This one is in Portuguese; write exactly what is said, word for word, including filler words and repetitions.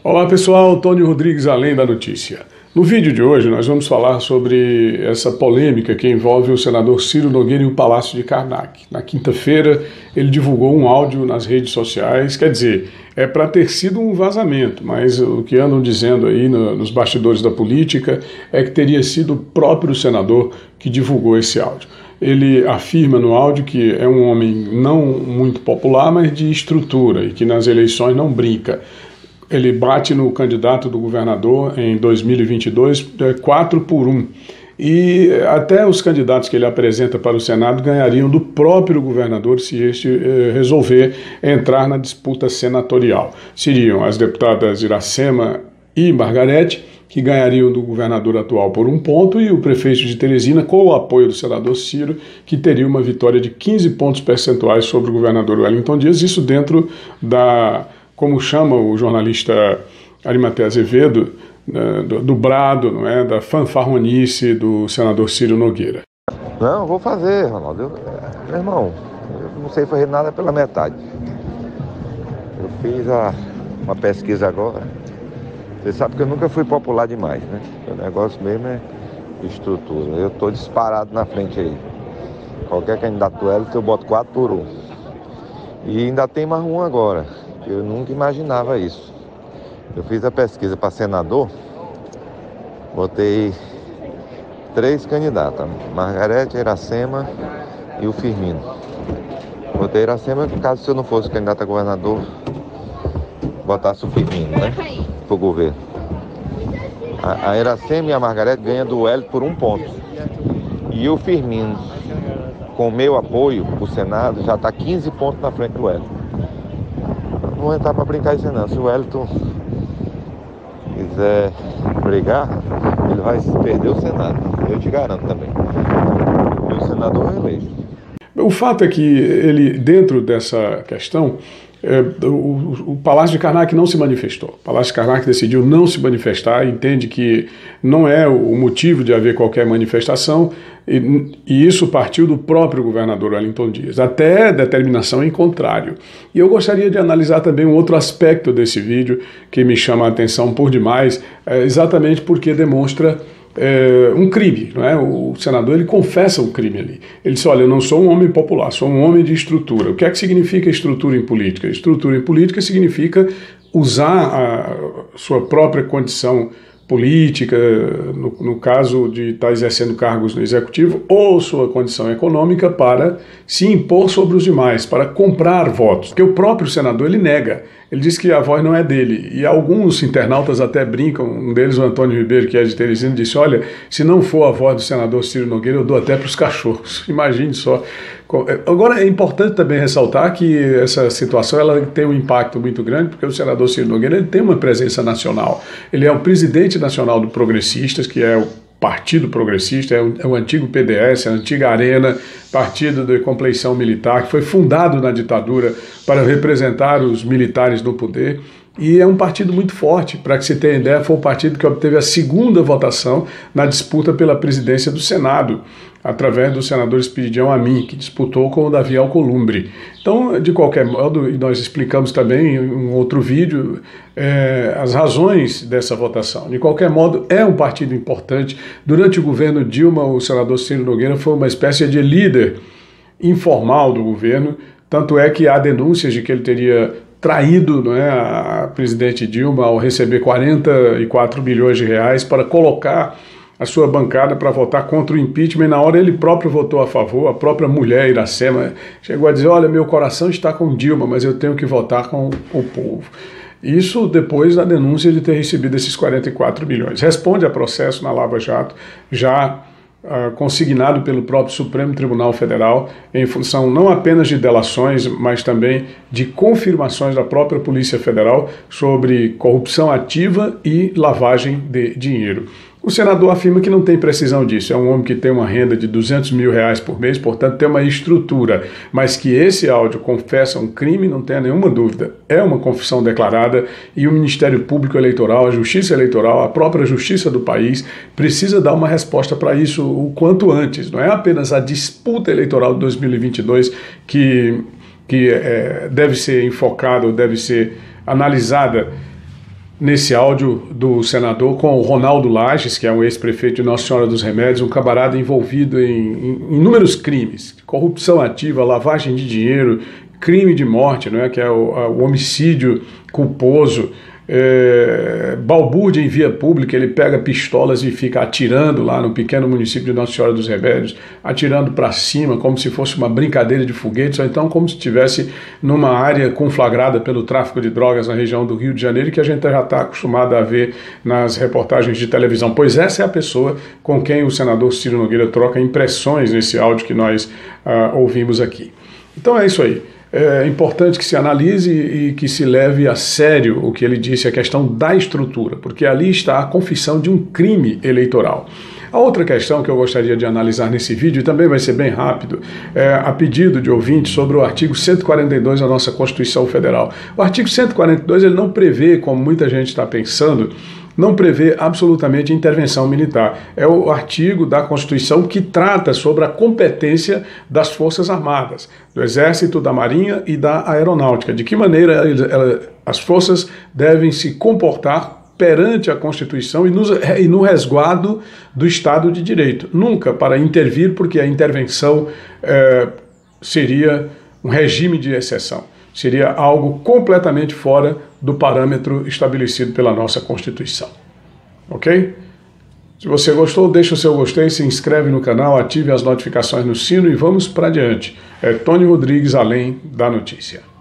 Olá pessoal, Tony Rodrigues, Além da Notícia. No vídeo de hoje nós vamos falar sobre essa polêmica que envolve o senador Ciro Nogueira e o Palácio de Karnak. Na quinta-feira ele divulgou um áudio nas redes sociais, quer dizer, é para ter sido um vazamento, mas o que andam dizendo aí no, nos bastidores da política é que teria sido o próprio senador que divulgou esse áudio. Ele afirma no áudio que é um homem não muito popular, mas de estrutura e que nas eleições não brinca. Ele bate no candidato do governador em dois mil e vinte e dois, quatro por um. E até os candidatos que ele apresenta para o Senado ganhariam do próprio governador se este eh, resolver entrar na disputa senatorial. Seriam as deputadas Iracema e Margarete, que ganhariam do governador atual por um ponto, e o prefeito de Teresina, com o apoio do senador Ciro, que teria uma vitória de quinze pontos percentuais sobre o governador Wellington Dias, isso dentro da, como chama o jornalista Arimatea Azevedo, do, do brado, não é, da fanfarronice do senador Ciro Nogueira. Não, vou fazer, Ronaldo. Eu, meu irmão, eu não sei fazer nada pela metade. Eu fiz a, uma pesquisa agora. Você sabe que eu nunca fui popular demais, né? O negócio mesmo é estrutura. Eu estou disparado na frente aí. Qualquer candidato L, eu boto quatro por um. E ainda tem mais um agora. Eu nunca imaginava isso. Eu fiz a pesquisa para senador, botei três candidatas, Margarete, Iracema e o Firmino. Botei Iracema, caso se eu não fosse candidato a governador, botasse o Firmino, né, pro governo. A, a Iracema e a Margarete ganham do Hélio por um ponto. E o Firmino, com o meu apoio pro Senado, já está quinze pontos na frente do Hélio. Não vou entrar para brincar isso não. Se o Wellington quiser brigar, ele vai perder o Senado. Eu te garanto também. E o senador é eleito. O fato é que ele, dentro dessa questão, é, o, o Palácio de Karnak não se manifestou. O Palácio de Karnak decidiu não se manifestar, entende que não é o motivo de haver qualquer manifestação, e, e isso partiu do próprio governador Wellington Dias, até determinação em contrário. E eu gostaria de analisar também um outro aspecto desse vídeo que me chama a atenção por demais, é, exatamente porque demonstra É, um crime, não é? O senador ele confessa um crime ali. Ele diz: olha, eu não sou um homem popular, sou um homem de estrutura. O que é que significa estrutura em política? Estrutura em política significa usar a sua própria condição política, no, no caso de estar exercendo cargos no executivo, ou sua condição econômica para se impor sobre os demais, para comprar votos. Porque o próprio senador ele nega. Ele diz que a voz não é dele, e alguns internautas até brincam, um deles, o Antônio Ribeiro, que é de Teresina, disse: olha, se não for a voz do senador Ciro Nogueira, eu dou até para os cachorros. Imagine só. Agora, é importante também ressaltar que essa situação ela tem um impacto muito grande, porque o senador Ciro Nogueira ele tem uma presença nacional. Ele é o presidente nacional do Progressistas, que é o Partido Progressista, é o, é o antigo P D S, a antiga Arena, partido de compleição militar, que foi fundado na ditadura para representar os militares no poder, e é um partido muito forte. Para que se tenha ideia, foi o partido que obteve a segunda votação na disputa pela presidência do Senado, através do senador Espiridião Amin, que disputou com o Davi Alcolumbre. Então, de qualquer modo, e nós explicamos também em um outro vídeo é, as razões dessa votação. De qualquer modo, é um partido importante. Durante o governo Dilma, o senador Ciro Nogueira foi uma espécie de líder informal do governo, tanto é que há denúncias de que ele teria traído, não é, a presidente Dilma ao receber quarenta e quatro milhões de reais para colocar a sua bancada para votar contra o impeachment, e na hora ele próprio votou a favor. A própria mulher Iracema chegou a dizer: olha, meu coração está com Dilma, mas eu tenho que votar com o povo. Isso depois da denúncia de ter recebido esses quarenta e quatro milhões. Responde a processo na Lava Jato, já uh, consignado pelo próprio Supremo Tribunal Federal, em função não apenas de delações, mas também de confirmações da própria Polícia Federal sobre corrupção ativa e lavagem de dinheiro. O senador afirma que não tem precisão disso, é um homem que tem uma renda de duzentos mil reais por mês, portanto tem uma estrutura, mas que esse áudio confessa um crime, não tenha nenhuma dúvida, é uma confissão declarada, e o Ministério Público Eleitoral, a Justiça Eleitoral, a própria Justiça do país precisa dar uma resposta para isso o quanto antes. Não é apenas a disputa eleitoral de dois mil e vinte e dois que, que é, deve ser enfocada ou deve ser analisada nesse áudio do senador com o Ronaldo Lages, que é um ex-prefeito de Nossa Senhora dos Remédios, um camarada envolvido em, em inúmeros crimes, corrupção ativa, lavagem de dinheiro, crime de morte, não é? Que é o, o homicídio culposo, é, balbúrdia em via pública. Ele pega pistolas e fica atirando lá no pequeno município de Nossa Senhora dos Remédios, atirando para cima como se fosse uma brincadeira de foguetes, ou então como se estivesse numa área conflagrada pelo tráfico de drogas na região do Rio de Janeiro, que a gente já está acostumado a ver nas reportagens de televisão. Pois essa é a pessoa com quem o senador Ciro Nogueira troca impressões nesse áudio que nós uh, ouvimos aqui. Então é isso aí. É importante que se analise e que se leve a sério o que ele disse, a questão da estrutura, porque ali está a confissão de um crime eleitoral. A outra questão que eu gostaria de analisar nesse vídeo, e também vai ser bem rápido, é a pedido de ouvintes sobre o artigo cento e quarenta e dois da nossa Constituição Federal. O artigo cento e quarenta e dois ele não prevê, como muita gente está pensando, não prevê absolutamente intervenção militar. É o artigo da Constituição que trata sobre a competência das Forças Armadas, do Exército, da Marinha e da Aeronáutica. De que maneira ela, as forças devem se comportar perante a Constituição e, nos, e no resguardo do Estado de Direito. Nunca para intervir, porque a intervenção é, seria um regime de exceção. Seria algo completamente fora do parâmetro estabelecido pela nossa Constituição. Ok? Se você gostou, deixa o seu gostei, se inscreve no canal, ative as notificações no sino e vamos para adiante. É Tony Rodrigues, Além da Notícia.